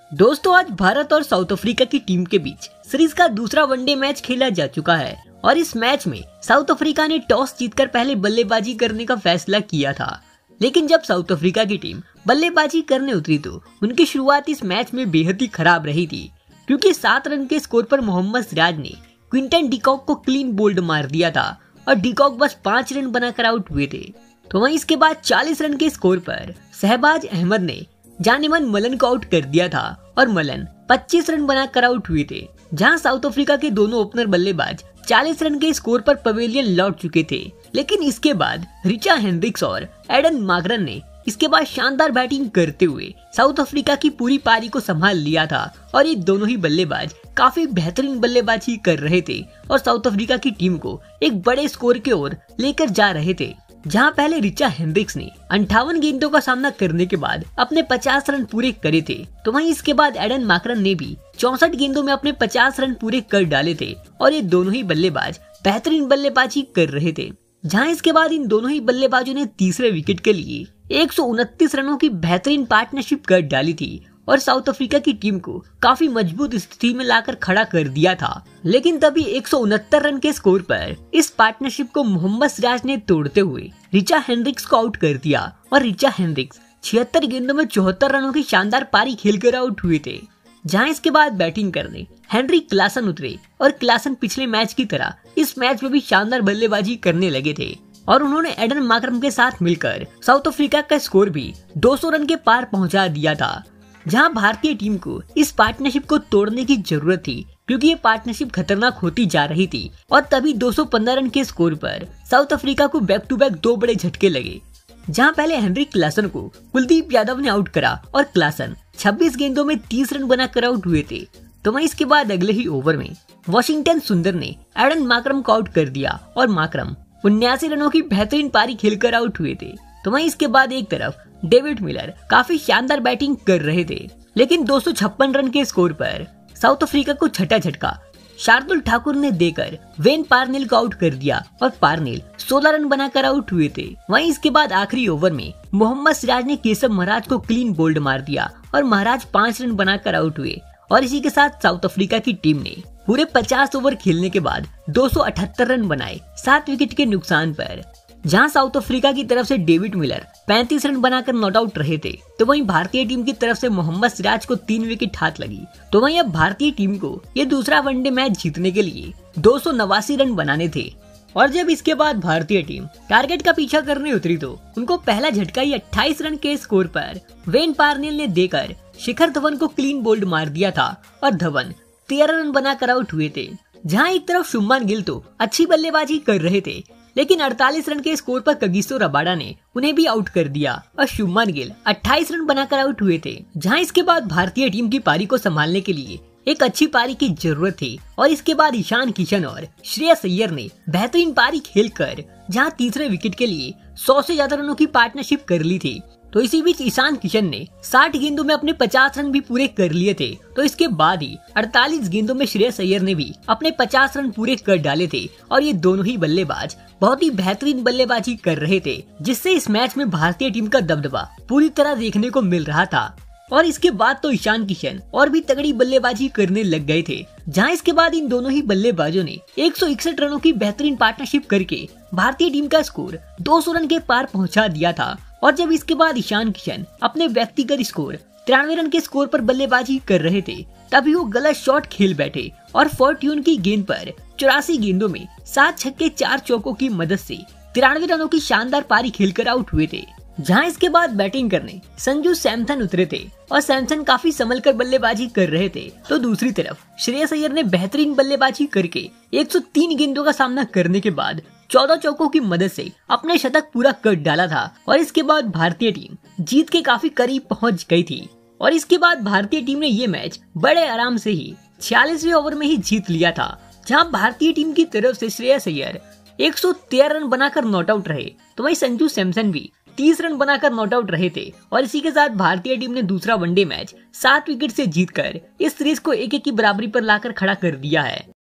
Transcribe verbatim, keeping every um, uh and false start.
दोस्तों, आज भारत और साउथ अफ्रीका की टीम के बीच सीरीज का दूसरा वनडे मैच खेला जा चुका है और इस मैच में साउथ अफ्रीका ने टॉस जीतकर पहले बल्लेबाजी करने का फैसला किया था। लेकिन जब साउथ अफ्रीका की टीम बल्लेबाजी करने उतरी तो उनकी शुरुआत इस मैच में बेहद ही खराब रही थी, क्योंकि सात रन के स्कोर पर मोहम्मद सिराज ने क्विंटन डिकॉक को क्लीन बोल्ड मार दिया था और डिकॉक बस पांच रन बनाकर आउट हुए थे। तो वहीं इसके बाद चालीस रन के स्कोर पर शहबाज अहमद ने जानेमन मलन को आउट कर दिया था और मलन पच्चीस रन बनाकर आउट हुए थे। जहां साउथ अफ्रीका के दोनों ओपनर बल्लेबाज चालीस रन के स्कोर पर पवेलियन लौट चुके थे। लेकिन इसके बाद रिचा हेनरिक्स और एडन मार्क्रन ने इसके बाद शानदार बैटिंग करते हुए साउथ अफ्रीका की पूरी पारी को संभाल लिया था और ये दोनों ही बल्लेबाज काफी बेहतरीन बल्लेबाजी कर रहे थे और साउथ अफ्रीका की टीम को एक बड़े स्कोर की ओर लेकर जा रहे थे। जहां पहले रिचा हेनरिक्स ने अंठावन गेंदों का सामना करने के बाद अपने पचास रन पूरे करे थे, तो वहीं इसके बाद एडन मार्क्रन ने भी चौसठ गेंदों में अपने पचास रन पूरे कर डाले थे और ये दोनों ही बल्लेबाज बेहतरीन बल्लेबाजी कर रहे थे। जहां इसके बाद इन दोनों ही बल्लेबाजों ने तीसरे विकेट के लिए एक सौ उनतीस रनों की बेहतरीन पार्टनरशिप कर डाली थी और साउथ अफ्रीका की टीम को काफी मजबूत स्थिति में लाकर खड़ा कर दिया था। लेकिन तभी एक सौ उनहत्तर रन के स्कोर पर इस पार्टनरशिप को मोहम्मद सिराज ने तोड़ते हुए रिचा हेनरिक्स को आउट कर दिया और रिचा हेनरिक्स छिहत्तर गेंदों में चौहत्तर रनों की शानदार पारी खेलकर आउट हुए थे। जहां इसके बाद बैटिंग करने हेनरी क्लासन उतरे और क्लासन पिछले मैच की तरह इस मैच में भी शानदार बल्लेबाजी करने लगे थे और उन्होंने एडन मार्क्रन के साथ मिलकर साउथ अफ्रीका का स्कोर भी दो सौ रन के पार पहुंचा दिया था। जहां भारतीय टीम को इस पार्टनरशिप को तोड़ने की जरूरत थी, क्योंकि ये पार्टनरशिप खतरनाक होती जा रही थी और तभी दो सौ पंद्रह रन के स्कोर पर साउथ अफ्रीका को बैक टू बैक दो बड़े झटके लगे। जहां पहले हेनरी क्लासन को कुलदीप यादव ने आउट करा और क्लासन छब्बीस गेंदों में तीस रन बनाकर आउट हुए थे। तो वहीं इसके बाद अगले ही ओवर में वॉशिंगटन सुंदर ने एडन मार्क्रन को आउट कर दिया और मार्क्रन उन्यासी रनों की बेहतरीन पारी खेलकर आउट हुए थे। तो वहीं इसके बाद एक तरफ डेविड मिलर काफी शानदार बैटिंग कर रहे थे, लेकिन दो सौ छप्पन रन के स्कोर पर साउथ अफ्रीका को छठा झटका शार्दुल ठाकुर ने देकर वेन पार्नेल को आउट कर दिया और पार्नेल सोलह रन बनाकर आउट हुए थे। वहीं इसके बाद आखिरी ओवर में मोहम्मद सिराज ने केशव महाराज को क्लीन बोल्ड मार दिया और महाराज पांच रन बनाकर आउट हुए और इसी के साथ साउथ अफ्रीका की टीम ने पूरे पचास ओवर खेलने के बाद दो सौ अठहत्तर रन बनाए सात विकेट के नुकसान पर। जहां साउथ अफ्रीका की तरफ से डेविड मिलर पैंतीस रन बनाकर नॉट आउट रहे थे, तो वहीं भारतीय टीम की तरफ से मोहम्मद सिराज को तीन विकेट हाथ लगी। तो वहीं अब भारतीय टीम को ये दूसरा वनडे मैच जीतने के लिए दो सौ नवासी रन बनाने थे और जब इसके बाद भारतीय टीम टारगेट का पीछा करने उतरी तो उनको पहला झटका ही अट्ठाईस रन के स्कोर पर वेन पार्नेल ने देकर शिखर धवन को क्लीन बोल्ड मार दिया था और धवन तेरह रन बनाकर आउट हुए थे। जहां एक तरफ शुभमन गिल तो अच्छी बल्लेबाजी कर रहे थे, लेकिन अड़तालीस रन के स्कोर पर कगिसो रबाडा ने उन्हें भी आउट कर दिया और शुभमन गिल अट्ठाईस रन बनाकर आउट हुए थे। जहां इसके बाद भारतीय टीम की पारी को संभालने के लिए एक अच्छी पारी की जरूरत थी और इसके बाद ईशान किशन और श्रेयस अय्यर ने बेहतरीन पारी खेलकर जहां तीसरे विकेट के लिए सौ से ज्यादा रनों की पार्टनरशिप कर ली थी। तो इसी बीच ईशान किशन ने साठ गेंदों में अपने पचास रन भी पूरे कर लिए थे। तो इसके बाद ही अड़तालीस गेंदों में श्रेयस अय्यर ने भी अपने पचास रन पूरे कर डाले थे और ये दोनों ही बल्लेबाज बहुत ही बेहतरीन बल्लेबाजी कर रहे थे, जिससे इस मैच में भारतीय टीम का दबदबा पूरी तरह देखने को मिल रहा था। और इसके बाद तो ईशान किशन और भी तगड़ी बल्लेबाजी करने लग गए थे। जहां इसके बाद इन दोनों ही बल्लेबाजों ने एक सौ इकसठ रनों की बेहतरीन पार्टनरशिप करके भारतीय टीम का स्कोर दो सौ रन के पार पहुंचा दिया था। और जब इसके बाद ईशान किशन अपने व्यक्तिगत स्कोर तिरानवे रन के स्कोर पर बल्लेबाजी कर रहे थे, तभी वो गलत शॉट खेल बैठे और फॉर्ट्यून की गेंद पर चौरासी गेंदों में सात छक्के चार चौकों की मदद से तिरानवे रनों की शानदार पारी खेलकर आउट हुए थे। जहां इसके बाद बैटिंग करने संजू सैमसन उतरे थे और सैमसन काफी संभल कर बल्लेबाजी कर रहे थे, तो दूसरी तरफ श्रेयस अय्यर ने बेहतरीन बल्लेबाजी करके एक सौ तीन गेंदों का सामना करने के बाद चौदह चौकों की मदद से अपने शतक पूरा कर डाला था और इसके बाद भारतीय टीम जीत के काफी करीब पहुंच गई थी। और इसके बाद भारतीय टीम ने ये मैच बड़े आराम से ही छियालीसवें ओवर में ही जीत लिया था। जहां भारतीय टीम की तरफ से श्रेयस अय्यर एक सौ तेरह रन बनाकर नॉट आउट रहे, तो वहीं संजू सैमसन भी तीस रन बनाकर नॉट आउट रहे थे और इसी के साथ भारतीय टीम ने दूसरा वनडे मैच सात विकेट से जीतकर इस सीरीज को एक एक की बराबरी पर लाकर खड़ा कर दिया है।